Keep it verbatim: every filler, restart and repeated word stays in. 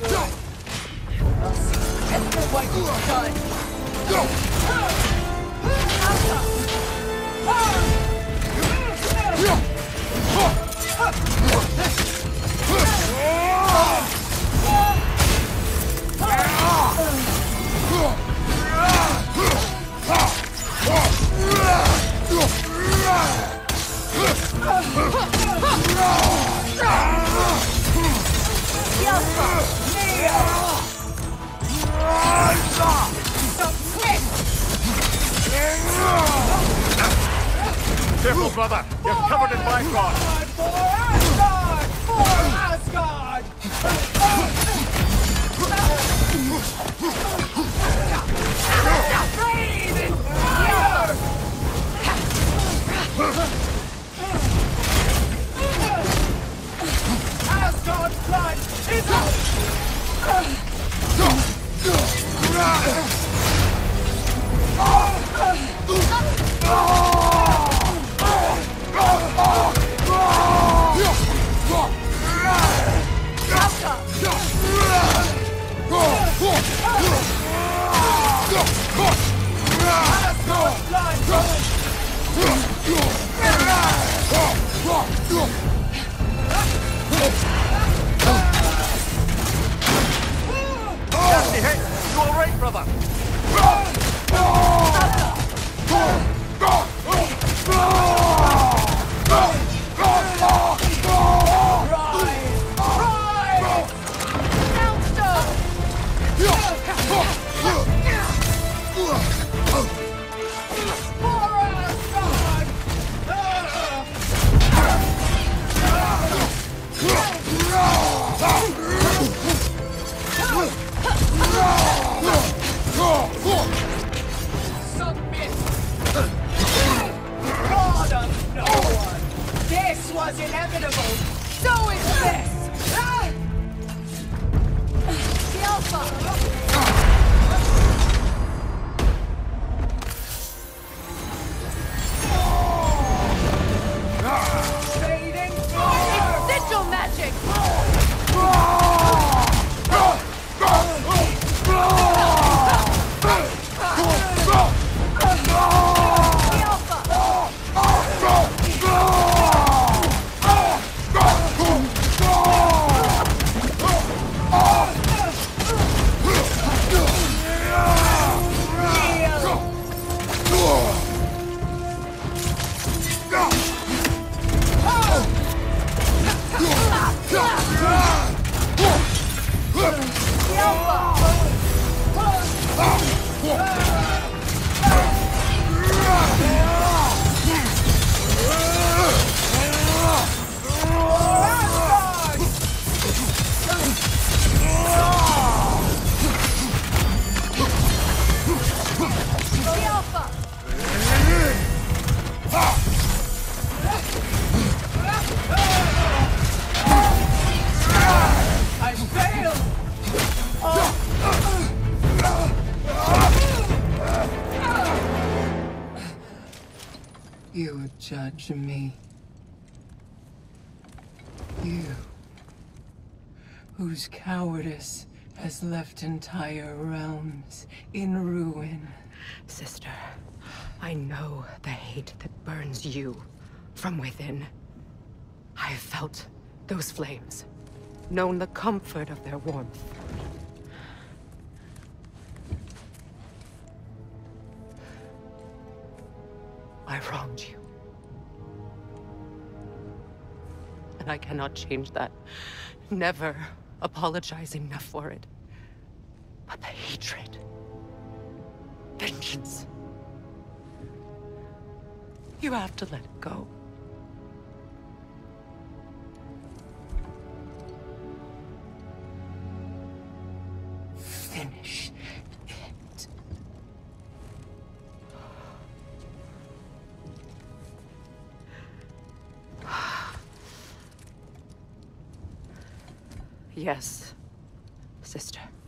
I'll see just for what you've done. Careful, brother! You're covered in Bifrost! For Asgard! For Asgard! Breathe in fire! Asgard's blood is Nasty hit! You alright, brother? was inevitable. So is this. Ah! The Alpha. Fading fire. It's sigil magic. You would judge me. You, whose cowardice has left entire realms in ruin. Sister, I know the hate that burns you from within. I have felt those flames, known the comfort of their warmth. I wronged you. And I cannot change that. Never apologize enough for it. But the hatred, vengeance, you have to let it go. Finish it. Yes, sister.